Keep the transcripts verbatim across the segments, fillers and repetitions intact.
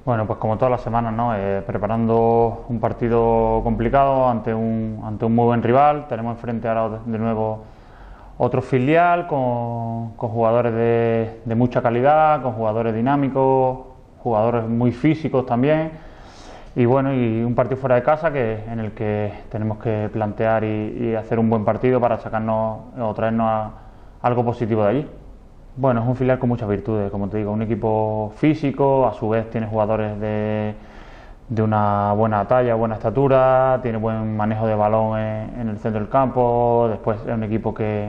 Bueno, pues como todas las semanas, ¿no? Eh, preparando un partido complicado ante un, ante un muy buen rival. Tenemos enfrente ahora de nuevo otro filial con, con jugadores de, de mucha calidad, con jugadores dinámicos, jugadores muy físicos también. Y bueno, y un partido fuera de casa que, en el que tenemos que plantear y, y hacer un buen partido para sacarnos o traernos a, algo positivo de allí. Bueno, es un filial con muchas virtudes, como te digo, un equipo físico, a su vez tiene jugadores de, de una buena talla, buena estatura, tiene buen manejo de balón en, en el centro del campo, después es un equipo que,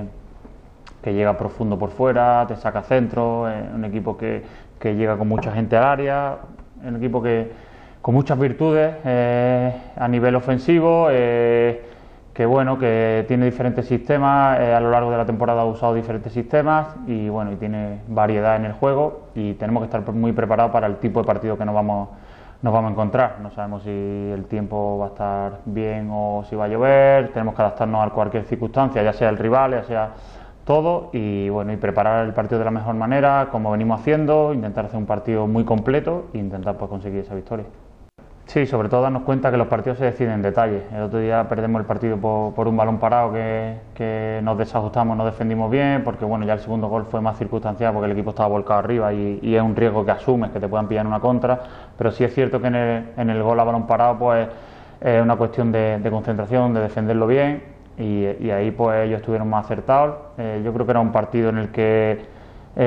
que llega profundo por fuera, te saca centro, es un equipo que, que llega con mucha gente al área, es un equipo que con muchas virtudes eh, a nivel ofensivo, eh, que bueno, que tiene diferentes sistemas, eh, a lo largo de la temporada ha usado diferentes sistemas y bueno, y tiene variedad en el juego y tenemos que estar muy preparados para el tipo de partido que nos vamos, nos vamos a encontrar. No sabemos si el tiempo va a estar bien o si va a llover, tenemos que adaptarnos a cualquier circunstancia, ya sea el rival, ya sea todo, y bueno, y preparar el partido de la mejor manera, como venimos haciendo, intentar hacer un partido muy completo e intentar pues conseguir esa victoria. Sí, sobre todo darnos cuenta que los partidos se deciden en detalle. El otro día perdemos el partido por, por un balón parado que, que nos desajustamos, no defendimos bien, porque bueno, ya el segundo gol fue más circunstancial porque el equipo estaba volcado arriba y, y es un riesgo que asumes, que te puedan pillar en una contra, pero sí es cierto que en el, en el gol a balón parado pues es una cuestión de, de concentración, de defenderlo bien y, y ahí pues ellos estuvieron más acertados. Eh, yo creo que era un partido en el que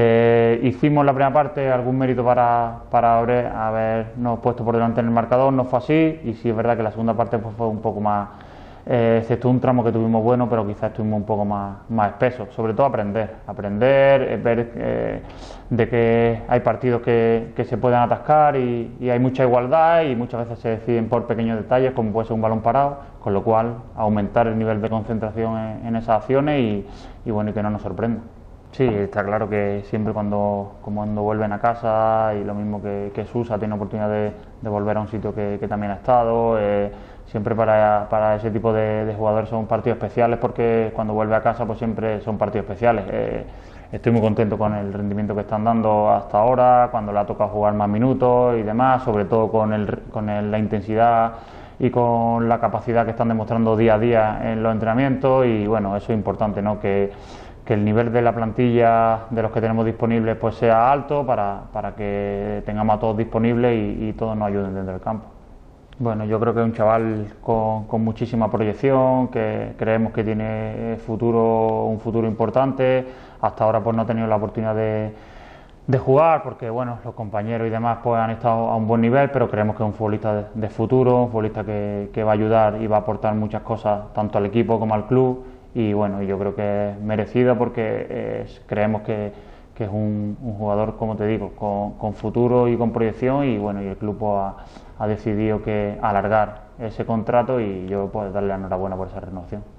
Eh, hicimos la primera parte algún mérito para, para habernos puesto por delante en el marcador, no fue así, y sí es verdad que la segunda parte pues, fue un poco más, eh, excepto un tramo que tuvimos bueno, pero quizás estuvimos un poco más, más espesos. Sobre todo aprender, aprender, eh, ver eh, de que hay partidos que, que se pueden atascar y, y hay mucha igualdad y muchas veces se deciden por pequeños detalles, como puede ser un balón parado, con lo cual aumentar el nivel de concentración en, en esas acciones y, y bueno, y que no nos sorprenda. Sí, está claro que siempre cuando, cuando vuelven a casa, y lo mismo que, que Susa tiene oportunidad de, de volver a un sitio que, que también ha estado, eh, siempre para, para ese tipo de, de jugadores son partidos especiales porque cuando vuelve a casa pues siempre son partidos especiales. Eh, estoy muy contento con el rendimiento que están dando hasta ahora, cuando le ha tocado jugar más minutos y demás, sobre todo con, el, con el, la intensidad y con la capacidad que están demostrando día a día en los entrenamientos y bueno, eso es importante, ¿no? Que, que el nivel de la plantilla de los que tenemos disponibles pues sea alto para, para que tengamos a todos disponibles y, y todos nos ayuden dentro del campo. Bueno, yo creo que es un chaval con, con muchísima proyección, que creemos que tiene futuro, un futuro importante. Hasta ahora pues no ha tenido la oportunidad de, de jugar porque bueno, los compañeros y demás pues han estado a un buen nivel, pero creemos que es un futbolista de, de futuro, un futbolista que, que va a ayudar y va a aportar muchas cosas tanto al equipo como al club. Y bueno, yo creo que es merecido porque es, creemos que, que es un, un jugador, como te digo, con, con futuro y con proyección y bueno, y el club pues, ha, ha decidido que alargar ese contrato y yo pues darle la enhorabuena por esa renovación.